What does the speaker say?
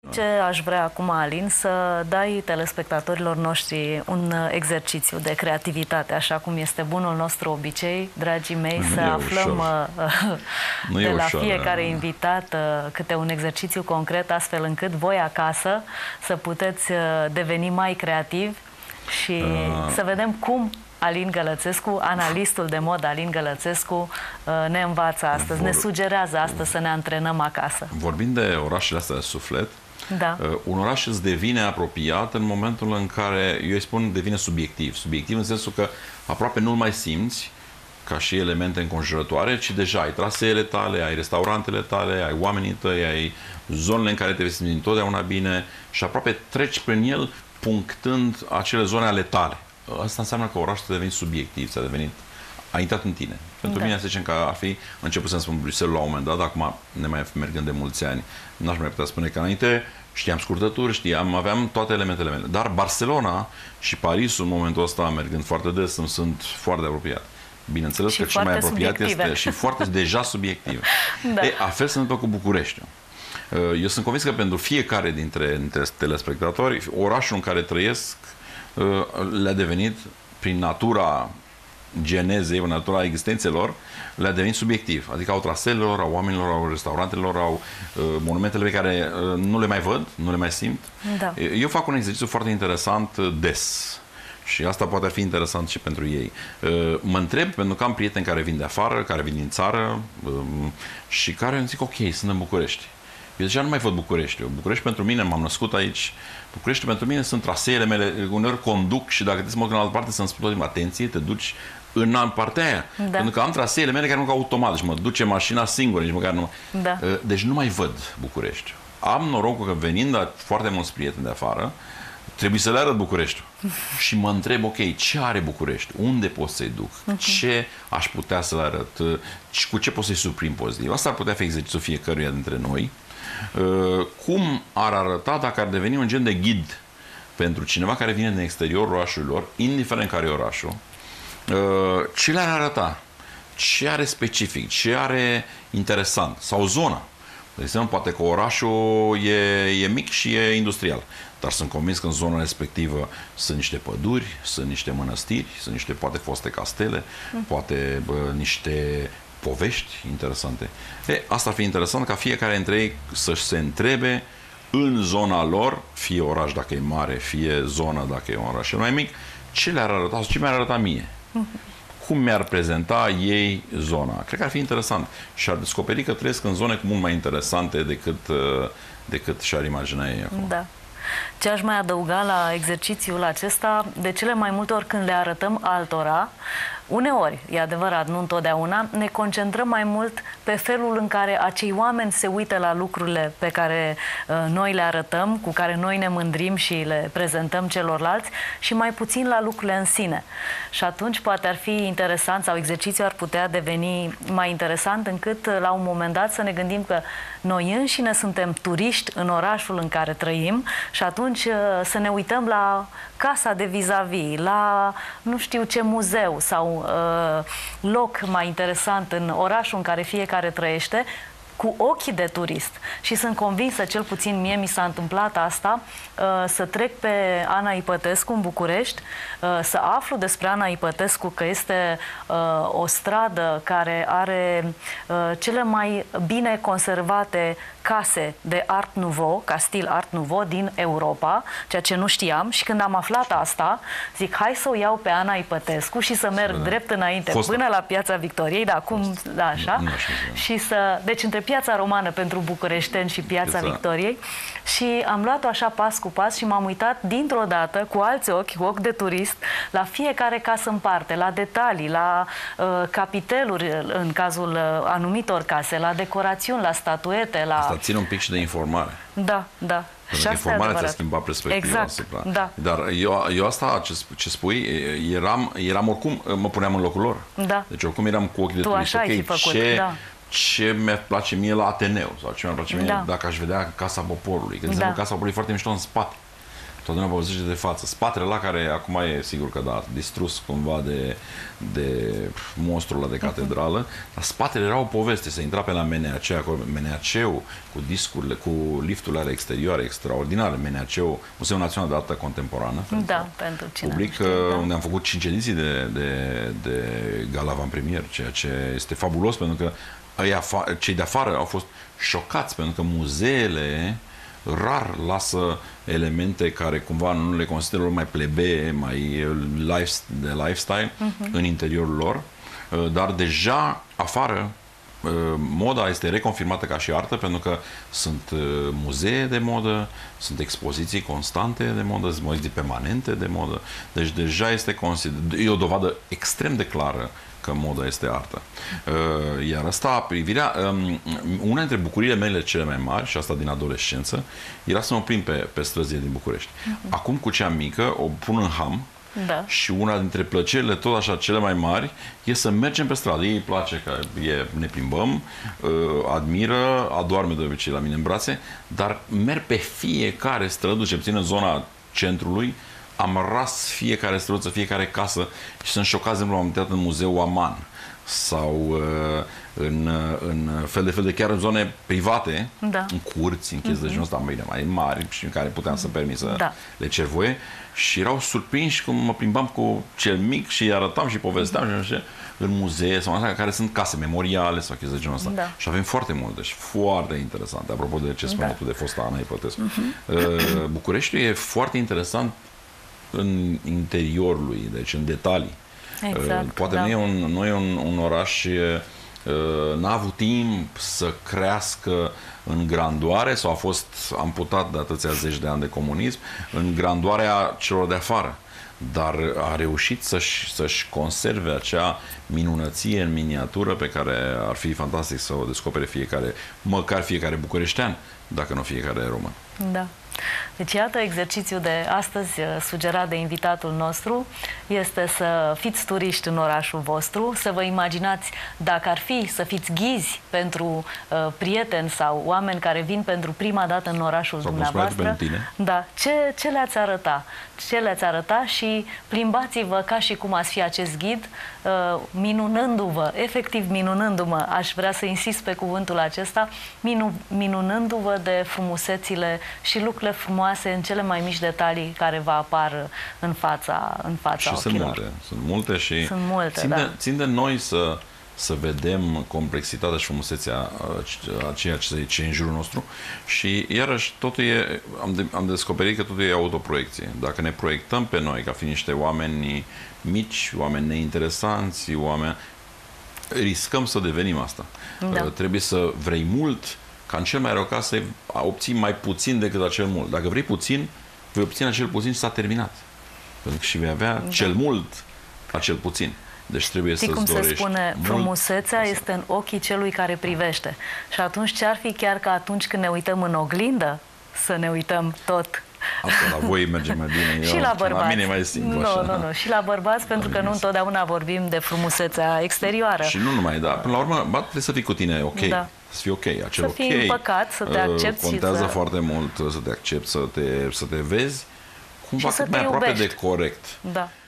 Ce aș vrea acum, Alin, să dai telespectatorilor noștri un exercițiu de creativitate, așa cum este bunul nostru obicei, dragii mei, să aflăm de la fiecare invitat câte un exercițiu concret, astfel încât voi acasă să puteți deveni mai creativi și să vedem cum Alin Gălățescu, analistul de modă Alin Gălățescu, ne învață astăzi, ne sugerează astăzi să ne antrenăm acasă. Vorbind de orașele astea de suflet, da. Un oraș îți devine apropiat în momentul în care, eu îi spun, devine subiectiv. Subiectiv în sensul că aproape nu-l mai simți ca și elemente înconjurătoare, ci deja ai traseele tale, ai restaurantele tale, ai oamenii tăi, ai zonele în care te vei simți întotdeauna bine și aproape treci prin el punctând acele zone ale tale. Asta înseamnă că orașul a devenit subiectiv, a intrat în tine. Pentru mine, să zicem că ar fi început să-mi spun Bruxelles la un moment dat, acum ne mai mergând de mulți ani, n-aș mai putea spune că înainte știam scurtături, aveam toate elementele mele. Dar Barcelona și Parisul, în momentul ăsta, mergând foarte des, îmi sunt foarte apropiat. Bineînțeles că cel mai apropiat este și foarte deja subiectiv. Da. A fel se întâmplă cu Bucureștiul. Eu sunt convins că pentru fiecare dintre telespectatori, orașul în care trăiesc le-a devenit, prin natura genezei, natura existențelor, le-a devenit subiectiv. Adică au traseelor, au oamenilor, au restaurantelor, au monumentele pe care nu le mai văd, nu le mai simt. Da. Eu fac un exercițiu foarte interesant des. Și asta poate fi interesant și pentru ei. Mă întreb, pentru că am prieteni care vin de afară, care vin din țară și care îmi zic, ok, sunt în București. Eu deja nu mai văd Bucureștiul. București pentru mine, m-am născut aici. București pentru mine sunt traseele mele, uneori conduc și dacă te mă în altă parte să-mi spun tot timpul, atenție, te duci în partea aia. Da. Pentru că am traseele mele care nu ca automat, deci mă duce mașina singură, nici măcar nu. Da. Deci nu mai văd București. Am norocul că venind foarte mulți prieteni de afară, trebuie să le arăt Bucureștiul. Și mă întreb, ok, ce are București? Unde pot să-i duc? Ce aș putea să le arăt? Cu ce pot să-i surprind pozitiv? Asta ar putea fi exercițiul fiecăruia dintre noi. Cum ar arăta dacă ar deveni un gen de ghid pentru cineva care vine din exteriorul orașurilor, indiferent care e orașul, ce le-ar arăta? Ce are specific? Ce are interesant? Sau zona? De exemplu, poate că orașul e mic și e industrial, dar sunt convins că în zona respectivă sunt niște păduri, sunt niște mănăstiri, sunt niște, poate, foste castele, poate niște povești interesante. Asta ar fi interesant ca fiecare dintre ei să-și se întrebe în zona lor, fie oraș dacă e mare, fie zonă dacă e un oraș mai mic, ce le-ar arăta sau ce mi-ar arăta mie? Cum mi-ar prezenta ei zona? Cred că ar fi interesant și ar descoperi că trăiesc în zone mult mai interesante decât și-ar imagina ei acum. Da. Ce aș mai adăuga la exercițiul acesta, de cele mai multe ori când le arătăm altora, uneori, e adevărat, nu întotdeauna, ne concentrăm mai mult pe felul în care acei oameni se uită la lucrurile pe care noi le arătăm, cu care noi ne mândrim și le prezentăm celorlalți și mai puțin la lucrurile în sine. Și atunci poate ar fi interesant sau exercițiul ar putea deveni mai interesant încât la un moment dat să ne gândim că noi înșine suntem turiști în orașul în care trăim și atunci să ne uităm la casa de vis-a-vis, la nu știu ce muzeu sau loc mai interesant în orașul în care fiecare trăiește, cu ochii de turist. Și sunt convinsă, cel puțin mie mi s-a întâmplat asta, să trec pe Ana Ipătescu în București, să aflu despre Ana Ipătescu că este o stradă care are cele mai bine conservate case de Art Nouveau, ca stil Art Nouveau din Europa, ceea ce nu știam, și când am aflat asta, zic, hai să o iau pe Ana Ipătescu și să merg drept înainte până la Piața Victoriei, dar acum, da, așa, și să, deci între Piața Romană pentru bucureșteni și Piața Victoriei, și am luat-o așa pas cu pas și m-am uitat dintr-o dată, cu alți ochi, cu ochi de turist, la fiecare casă în parte, la detalii, la capiteluri în cazul anumitor case, la decorațiuni, la statuete, la... Asta ține un pic și de informare. Da, da. Pentru că informarea ți-a schimbat perspectiva asupra. Da. Dar eu asta, ce spui, eram oricum, mă puneam în locul lor. Da. Deci oricum eram cu ochii de turist. Ce mi-ar place mie la Ateneu sau ce mi-ar place mie dacă aș vedea Casa Poporului. Că, de exemplu, Casa Poporului e foarte mișto în spate. toată lumea povestește de față. Spatele la care acum e sigur că da, distrus cumva de monstrul ăla de catedrală, dar spatele era o poveste. Se intra pe la MNAC-ul cu discurile, cu lifturile alea exterioare extraordinare, MNAC-ul, Muzeul Național de Artă Contemporană. Da, pentru cine public, știe, da. unde am făcut 5 ediții de gala avant-premier, ceea ce este fabulos, pentru că cei de afară au fost șocați, pentru că muzeele rar lasă elemente care cumva nu le consideră mai plebee, mai de lifestyle în interiorul lor, dar deja afară moda este reconfirmată ca și artă, pentru că sunt muzee de modă, sunt expoziții constante de modă, expoziții permanente de modă, deci deja e o dovadă extrem de clară că moda este artă. Iar asta, privirea, una dintre bucuriile mele cele mai mari, și asta din adolescență, era să mă plimb pe străzile din București. Acum, cu cea mică, o pun în ham, da. Și una dintre plăcerile tot așa cele mai mari e să mergem pe stradă. Ei îi place că ne plimbăm, admiră, adoarme de obicei la mine în brațe, dar merg pe fiecare străduță, ce puțin în zona centrului, am ras fiecare străduță, fiecare casă și sunt șocat, de exemplu, am intrat în Muzeul Aman sau în fel de chiar în zone private, da. în curți, în chestii de genul ăsta mai mari și în care puteam să permit să le cer voie, și erau surprinși cum mă plimbam cu cel mic și îi arătam și povesteam și așa, în muzee sau așa, care sunt case memoriale sau chestii de genul ăsta. Da. Și avem foarte multe și foarte interesante. Apropo de ce spunea tu de fosta Ana Ipătescu. Bucureștiul e foarte interesant în interiorul lui, deci în detalii. Exact, poate nu e un oraș, n-a avut timp să crească în grandoare sau a fost amputat de atâția zeci de ani de comunism în grandoarea celor de afară, dar a reușit să-și conserve acea minunăție în miniatură pe care ar fi fantastic să o descopere măcar fiecare bucureștean, dacă nu fiecare român. Da. Deci, iată, exercițiul de astăzi sugerat de invitatul nostru este să fiți turiști în orașul vostru, să vă imaginați dacă ar fi să fiți ghizi pentru prieteni sau oameni care vin pentru prima dată în orașul dumneavoastră. Da. Ce le-ați arăta? Ce le-ați arăta și plimbați-vă ca și cum ați fi acest ghid, minunându-vă, efectiv minunându-mă, aș vrea să insist pe cuvântul acesta, minunându-vă de frumusețile și lucrurile frumoase în cele mai mici detalii care vă apar în fața ochilor. Sunt multe și țin de noi să vedem complexitatea și frumusețea a ceea ce e în jurul nostru și iarăși totul am descoperit că totul e autoproiecție. Dacă ne proiectăm pe noi ca fiind niște oameni mici, oameni neinteresanți, riscăm să devenim asta. Da. Trebuie să vrei mult, ca în cel mai rău caz să obții mai puțin decât acel mult. Dacă vrei puțin, vei obține acel puțin și s-a terminat. Pentru că și vei avea cel mult acel puțin. Deci trebuie să-ți dorești cum se spune, mult. Frumusețea este în ochii celui care privește. Și atunci ce ar fi chiar că atunci când ne uităm în oglindă, să ne uităm tot. Asta la voi merge mai bine. Și la bărbați. La mine e mai simplu. Nu. Și la bărbați, pentru că nu întotdeauna vorbim de frumusețea exterioară. Și nu numai, dar până la urmă, trebuie să fii cu tine ok. Da. Să fii ok. Acel să fii împăcat, să te accepti. Contează foarte mult să te accepti, să te vezi cumva cât mai aproape de corect. Da.